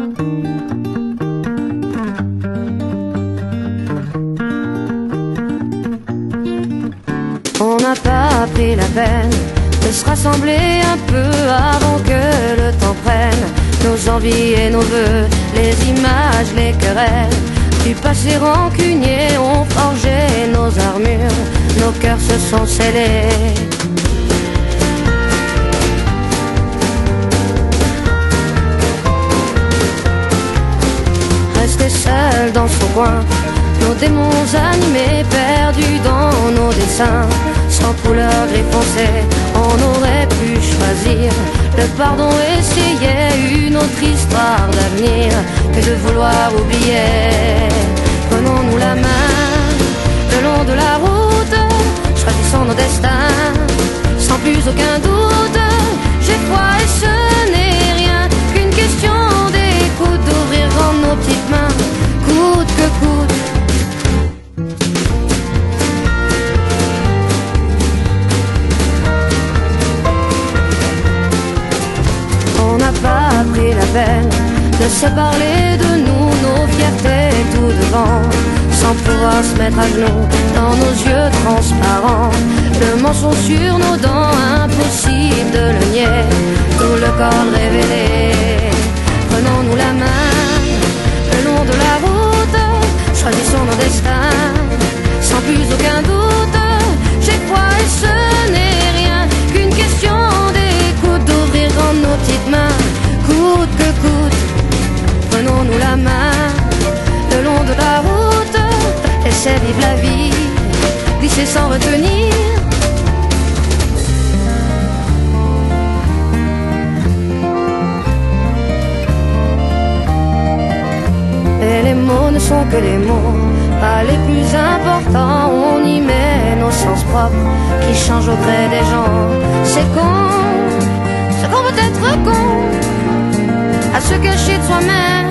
On n'a pas pris la peine de se rassembler un peu avant que le temps prenne nos envies et nos vœux, les images, les querelles du passé rancunier ont forgé nos armures, nos cœurs se sont scellés. Resté seul dans son coin, nos démons animés, perdus dans nos dessins, sans couleur gris foncé, on aurait pu choisir le pardon, essayer une autre histoire d'avenir que de vouloir oublier. Prenons-nous la main le long de la route, choisissons nos destins sans plus aucun doute. J'ai foi et ce n'est rien qu'une question d'écoute, d'ouvrir grand nos petites mains, coûte que coûte. On n'a pas pris la peine de se parler de nous, nos fiertés tout devant, sans pouvoir se mettre à genoux dans nos yeux transparents. Le mensonge sur nos dents, impossible de le nier, tout le corps révélé. Prenons-nous la main le long de la route, choisissons nos destins sans plus aucun doute. J'ai foi et ce n'est rien qu'une question d'écoute, d'ouvrir grand nos petites mains, coûte que coûte. Prenons-nous la main le long de la route, laissez vivre la vie, glisser sans retenir. Et les mots ne sont que les mots, pas les plus importants. On y met nos sens propres qui changent au gré des gens. C'est qu'on peut être con, à se cacher de soi-même.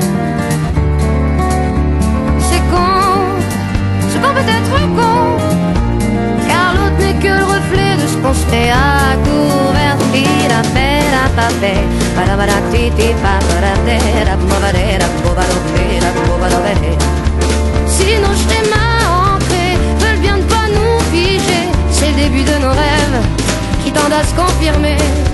C'est qu'on peut être con, car l'autre n'est que le reflet de ce qu'on se fait à couvert. Si nos schémas ancrés veulent bien ne pas nous figer, c'est le début de nos rêves qui tendent à se confirmer.